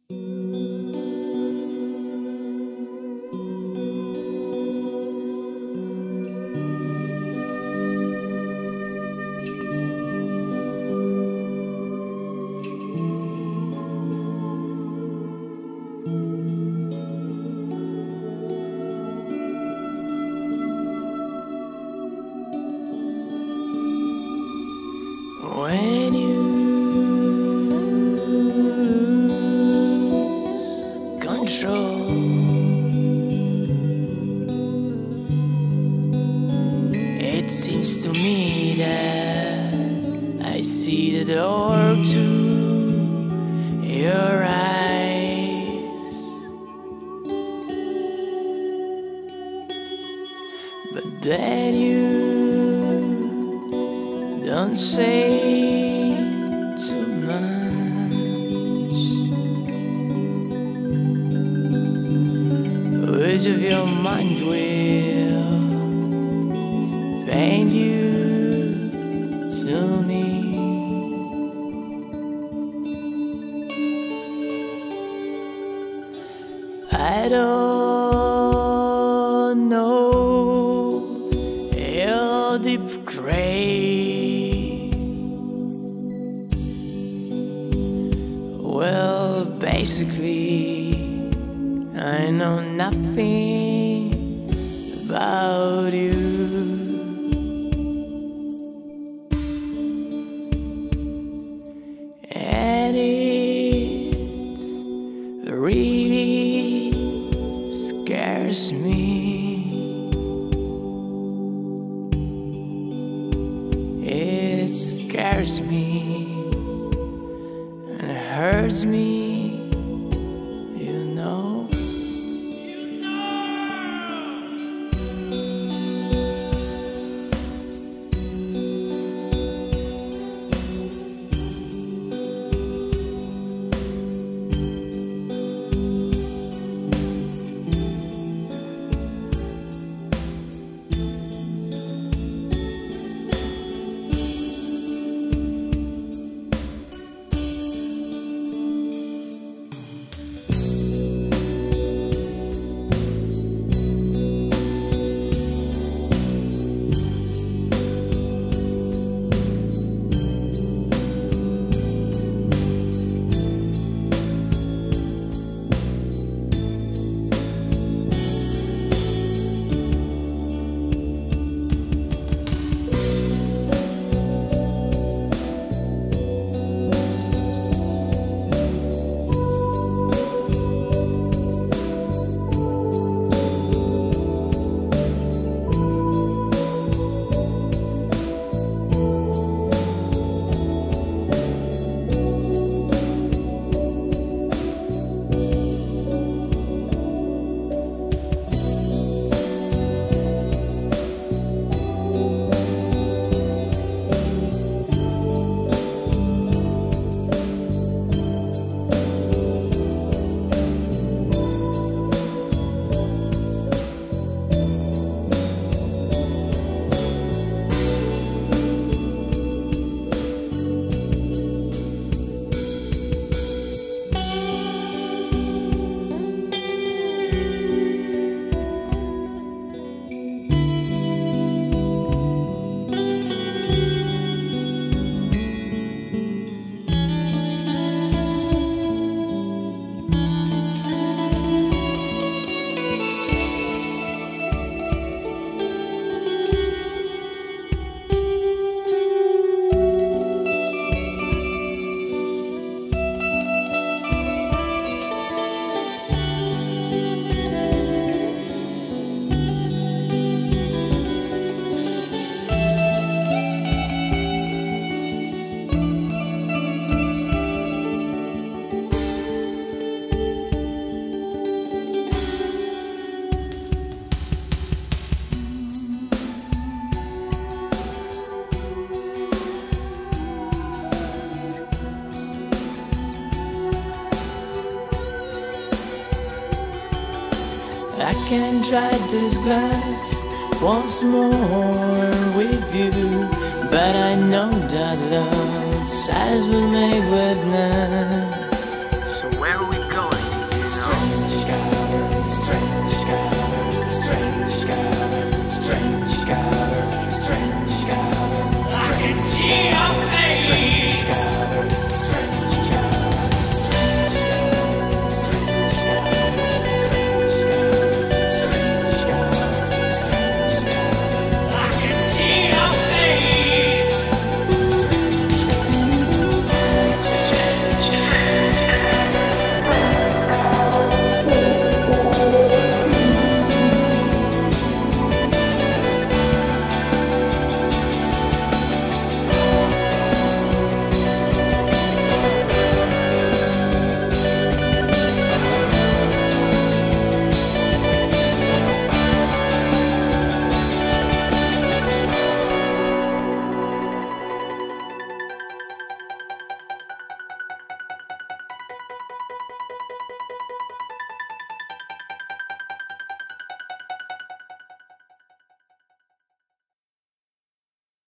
When you lose control, it seems to me that I see the door to your eyes, but then you don't say too much. Which of your mind will paint you to me? I don't know your deep grave. Well, basically, I know nothing about you. And it really scares me. It scares me and hurts me, you know. I can try this glass once more with you, but I know that love sighs will make witness. So where Here we go.